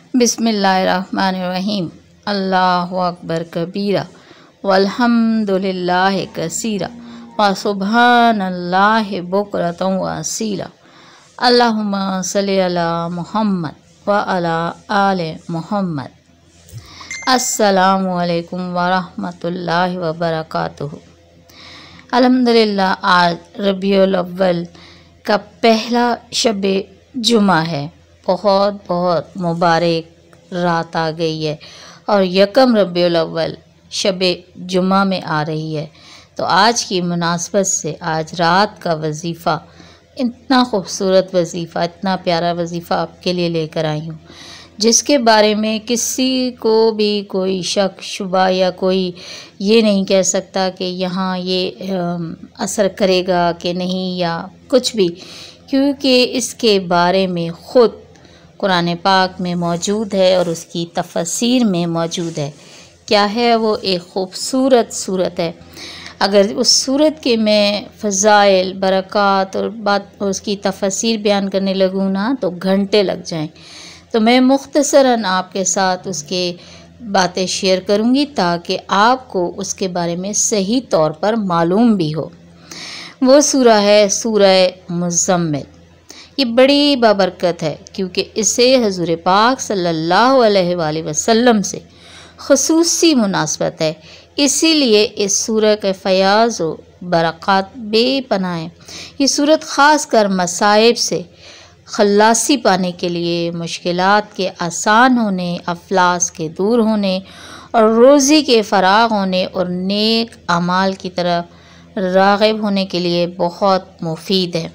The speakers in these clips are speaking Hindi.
बिस्मिल्लाहिर्रहमानिर्रहीम। अल्लाहु अकबर कबीरा वल्हम्दुलिल्लाहि कसीरा व सुब्हानल्लाहि बुकरतन व असीला। अल्लाहुम्मा सल्लि अला मुहम्मद व अला आले मुहम्मद। अस्सलामु अलैकुम व रहमतुल्लाहि व बरकातुहू। अल्हम्दुलिल्लाह, आज रबीउल अव्वल का पहला शब जुमा है। बहुत बहुत मुबारक रात आ गई है और यकम रबीउल अव्वल शब जुमा में आ रही है। तो आज की मुनासबत से आज रात का वजीफ़ा, इतना खूबसूरत वजीफ़ा, इतना प्यारा वजीफ़ा आपके लिए लेकर आई हूँ, जिसके बारे में किसी को भी कोई शक शुबा या कोई ये नहीं कह सकता कि यहाँ ये असर करेगा कि नहीं या कुछ भी, क्योंकि इसके बारे में ख़ुद कुरान पाक में मौजूद है और उसकी तफसीर में मौजूद है। क्या है वो? एक ख़ूबसूरत सूरत है। अगर उस सूरत के मैं फ़ज़ाइल, बरक़ात और बात उसकी तफसीर बयान करने लगूँ ना तो घंटे लग जाएं। तो मैं मुख्तसरन आपके साथ उसके बातें शेयर करूँगी ताकि आपको उसके बारे में सही तौर पर मालूम भी हो। वो सूरा है सूरह मुज़म्मिल। ये बड़ी बाबरकत है क्योंकि इसे हुज़ूर पाक सल्लल्लाहु अलैहि वसल्लम से ख़ुसूसी मुनासबत है। इसीलिए इस सूरह के फ़याज़ व बरक़ात बेपनाह हैं। ये सूरत ख़ास कर मसाइब से खल्लासी पाने के लिए, मुश्किलात के आसान होने, अफलास के दूर होने और रोज़ी के फ़राग़ होने और नेक अमाल की तरफ राग़िब होने के लिए बहुत मुफीद है।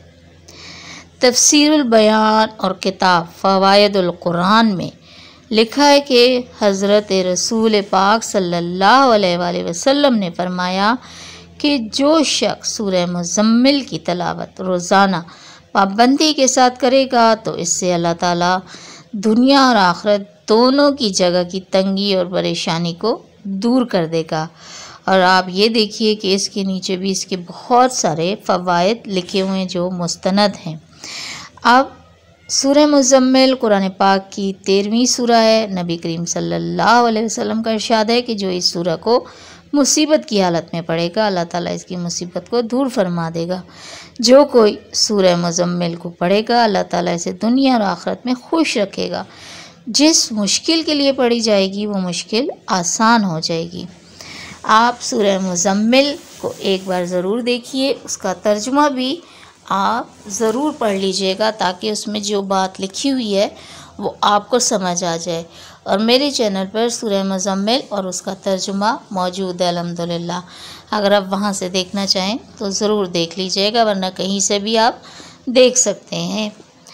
तफ़सीरुल बयान और किताब फ़वाइदुल कुरान में लिखा है कि हज़रत रसूल पाक सल्लल्लाहु अलैहि वसल्लम ने फरमाया कि जो शख्स सूरह मुज़म्मिल की तलावत रोज़ाना पाबंदी के साथ करेगा तो इससे अल्लाह ताला दुनिया और आखिरत दोनों की जगह की तंगी और परेशानी को दूर कर देगा। और आप ये देखिए कि इसके नीचे भी इसके बहुत सारे फ़वाइद लिखे हुए हैं जो मुस्तनद हैं। अब सूरह मुज़म्मिल कुरान पाक की 13वीं सूरह है। नबी करीम सल्लल्लाहु अलैहि वसल्लम का इरशाद है कि जो इस सूरह को मुसीबत की हालत में पढ़ेगा अल्लाह ताला इसकी मुसीबत को दूर फरमा देगा। जो कोई सूरह मुज़म्मिल को पढ़ेगा अल्लाह ताला इसे दुनिया और आखिरत में खुश रखेगा। जिस मुश्किल के लिए पढ़ी जाएगी वो मुश्किल आसान हो जाएगी। आप सूरह मुज़म्मिल को एक बार ज़रूर देखिए, उसका तर्जुमा भी आप ज़रूर पढ़ लीजिएगा ताकि उसमें जो बात लिखी हुई है वो आपको समझ आ जाए। और मेरे चैनल पर सूरह मुज़म्मिल और उसका तर्जुमा मौजूद है अल्हम्दुलिल्लाह। अगर आप वहाँ से देखना चाहें तो ज़रूर देख लीजिएगा, वरना कहीं से भी आप देख सकते हैं।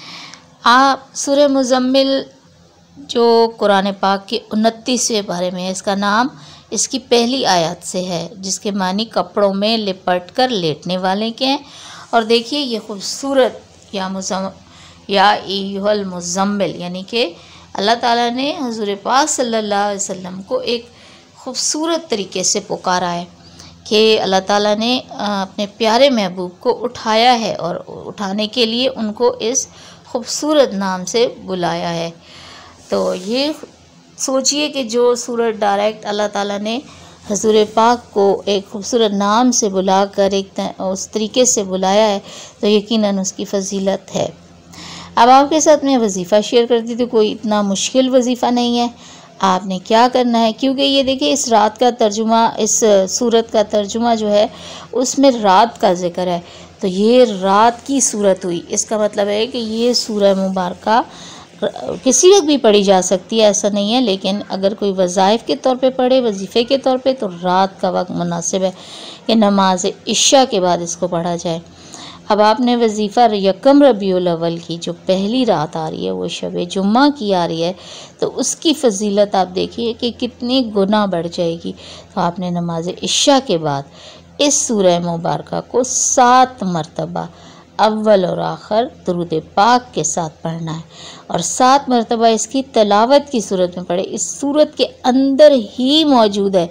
आप सूरह मुज़म्मिल जो कुरान पाक के 29वें पारे में है, इसका नाम इसकी पहली आयत से है, जिसके मानी कपड़ों में लिपट कर लेटने वाले के हैं। और देखिए ये खूबसूरत या अय्युहल मुज़म्मिल, यानी कि अल्लाह ताला ने हुज़ूर पाक सल्लल्लाहु अलैहि वसल्लम को एक ख़ूबसूरत तरीके से पुकारा है कि अल्लाह ताला ने अपने प्यारे महबूब को उठाया है और उठाने के लिए उनको इस खूबसूरत नाम से बुलाया है। तो ये सोचिए कि जो सूरत डायरेक्ट अल्लाह ताला ने हुज़ूर पाक को एक खूबसूरत नाम से बुलाकर एक उस तरीके से बुलाया है तो यकीनन उसकी फ़जीलत है। अब आपके साथ मैं वजीफ़ा शेयर करती थी। कोई इतना मुश्किल वजीफ़ा नहीं है। आपने क्या करना है, क्योंकि ये देखिए इस रात का तर्जुमा, इस सूरत का तर्जुमा जो है उसमें रात का ज़िक्र है, तो ये रात की सूरत हुई। इसका मतलब है कि ये सूरह मुबारका किसी वक्त भी पढ़ी जा सकती है, ऐसा नहीं है, लेकिन अगर कोई वज़ाइफ़ के तौर पे पढ़े, वजीफ़े के तौर पे, तो रात का वक्त मुनासिब है कि नमाज इशा के बाद इसको पढ़ा जाए। अब आपने वजीफ़ा यकम रबीउल अव्वल की जो पहली रात आ रही है वो शब जुम्मा की आ रही है, तो उसकी फ़जीलत आप देखिए कि कितनी गुना बढ़ जाएगी। तो आपने नमाज इशा के बाद इस सूरह मुबारका को 7 मरतबा अव्वल और आखिर दुरूद पाक के साथ पढ़ना है और 7 मरतबा इसकी तलावत की सूरत में पढ़े। इस सूरत के अंदर ही मौजूद है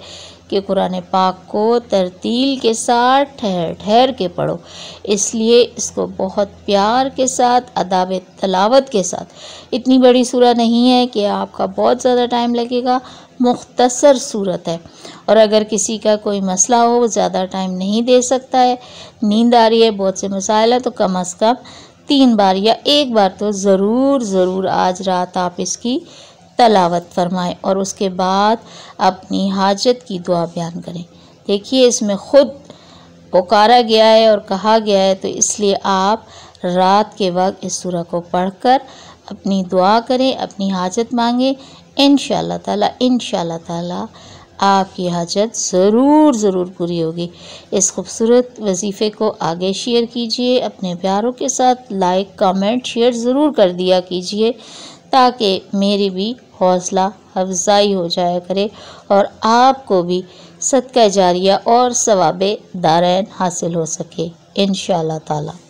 कि कुरान पाक को तरतील के साथ ठहर ठहर के पढ़ो, इसलिए इसको बहुत प्यार के साथ, अदाब तलावत के साथ। इतनी बड़ी सूरत नहीं है कि आपका बहुत ज़्यादा टाइम लगेगा, मुख्तसर सूरत है। और अगर किसी का कोई मसला हो, वो ज़्यादा टाइम नहीं दे सकता है, नींद आ रही है, बहुत से मसाइल है, तो कम अज़ कम 3 बार या 1 बार तो ज़रूर आज रात आप इसकी तलावत फरमाएं और उसके बाद अपनी हाजत की दुआ बयान करें। देखिए इसमें ख़ुद पुकारा गया है और कहा गया है, तो इसलिए आप रात के वक्त इस सूरह को पढ़कर अपनी दुआ करें, अपनी हाजत मांगें। इंशाअल्लाह ताला आपकी हाजत ज़रूर पूरी होगी। इस खूबसूरत वजीफ़े को आगे शेयर कीजिए अपने प्यारों के साथ, लाइक कमेंट शेयर ज़रूर कर दिया कीजिए, ताकि मेरी भी हौसला अफजाई हो जाया करे और आपको भी सदका जारिया और सवाबे दारैन हासिल हो सके इंशाअल्लाह ताला।